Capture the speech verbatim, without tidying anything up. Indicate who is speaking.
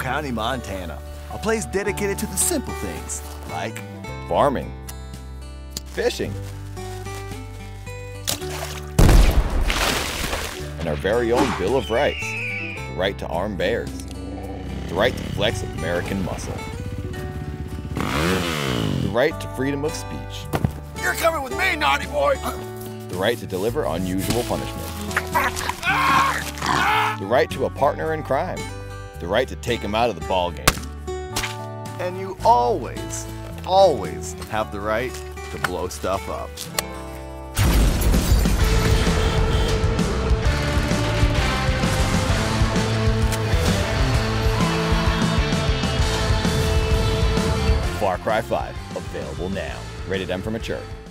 Speaker 1: County, Montana, a place dedicated to the simple things like
Speaker 2: farming, fishing, and our very own Bill of Rights, the right to arm bears, the right to flex American muscle, the right to freedom of speech,
Speaker 1: "You're coming with me, naughty boy!"
Speaker 2: the right to deliver unusual punishment, the right to a partner in crime, the right to take him out of the ball game.
Speaker 1: And you always, always have the right to blow stuff up.
Speaker 2: Far Cry five, available now. Rated M for mature.